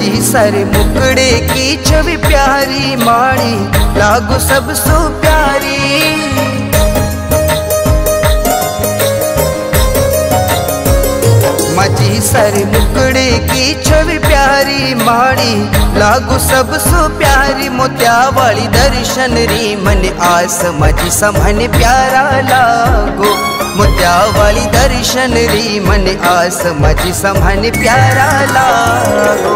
माझी सारे मुकड़े की छवि प्यारी माड़ी लागो सब सो प्यारी। माझी सारे मुकड़े की छवि प्यारी माड़ी लागो सब सो प्यारी। मोत्या वाली दर्शन री मन आस माझी समन प्यारा लागो। मोत्या वाली दर्शन री मन आस माझी समन प्यारा लागो।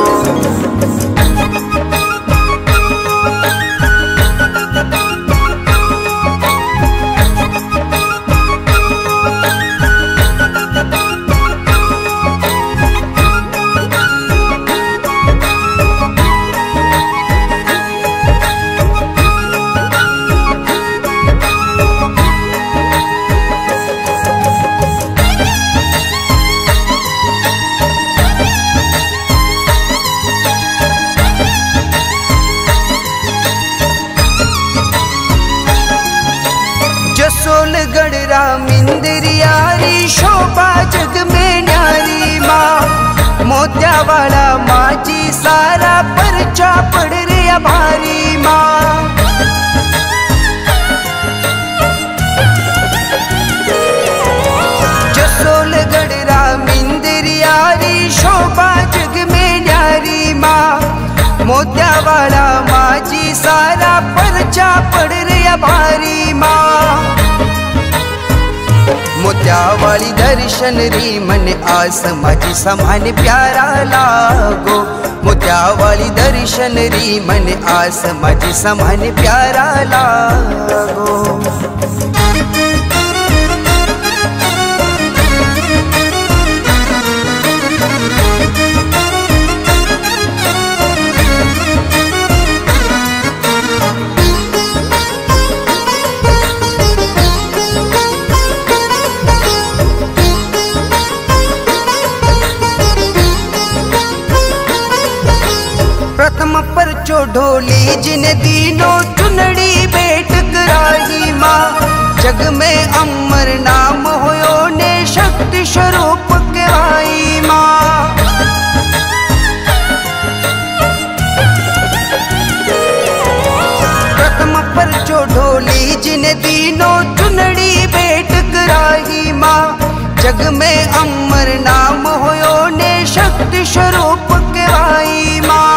जसोलगढ़ रामिंद्रियारी शोभा जग में न्यारी माँ। मोत्या वाला माझी सारा परचा पड़ रे भारी माँ। जसोलगढ़ रामिंद्रियारी शोभा जग में न्यारी माँ। मोत्या वाला माझी सारा परचा पड़ रे भारी माँ। मोत्या वाली दर्शन री मन आस माझी समान प्यारा लागो। मोत्या वाली दर्शन री मन आस माझी समान प्यारा लागो। प्रथम परचो ढोली जिन दीनों चुनड़ी भेंट कराई माँ। जग में अमर नाम होयो ने शक्ति स्वरूप कहवाई माँ। प्रथम परचो ढोली जिन दीनों चुनड़ी भेंट कराई माँ। जग में अमर नाम होयो ने शक्ति स्वरूप कहवाई माँ।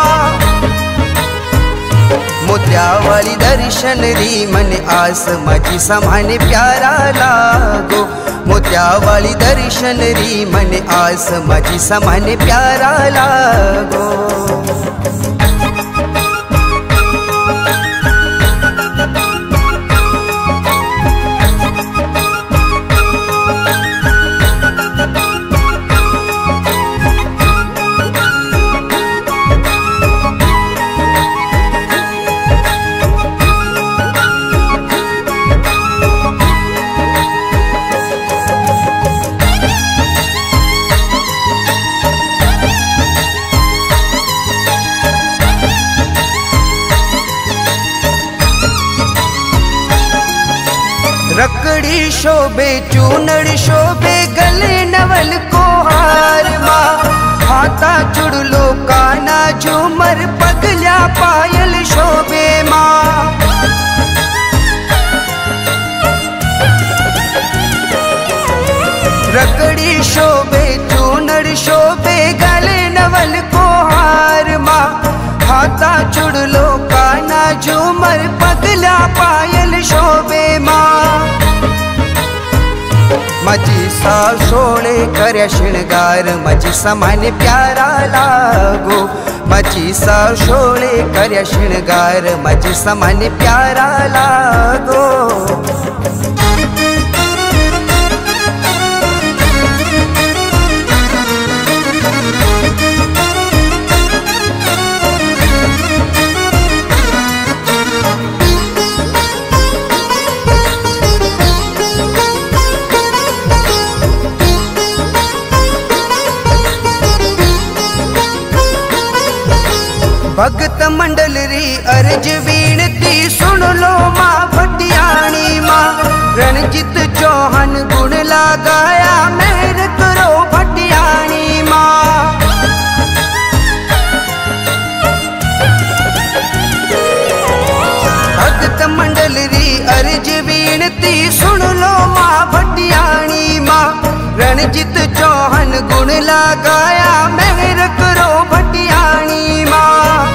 मोत्या वाली दर्शन री मन आस माझी समान प्यारा लागो। मोत्या वाली दर्शन री मन आस माझी समान प्यारा लागो। रकड़ी शोभे चूनड़ शोभे गले नवल को हार माँ। हाथा चुड़लो काना झूमर पगल्या पायल शोभे माँ। रकड़ी शोभे चूनड़ शोभे गले नवल को हार माँ। हाथा चुड़लो काना झूमर पगल्या पायल शोभे माँ। माझी सासोळे कर्या श्रृंगार माझी समान प्यारा लागो। माझी सासोळे कर्या श्रृंगार माझी समान प्यारा लागो। भगत मंडल री अर्ज वीणती सुन लो माँ भटियाणी माँ। रणजित चौहान गुण लगाया मेहर करो भटियाणी माँ। विनती सुन लो माँ भटियाणी माँ। रणजीत चौहान गुण लगाया मेहर करो भटियाणी माँ।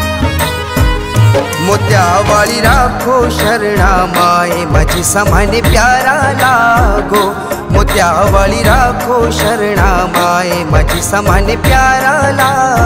मोत्यावाली राखो शरणा माए माझी समान प्यारा लागो। मोत्यावाली राखो शरणा माए माझी समान प्यारा लागो।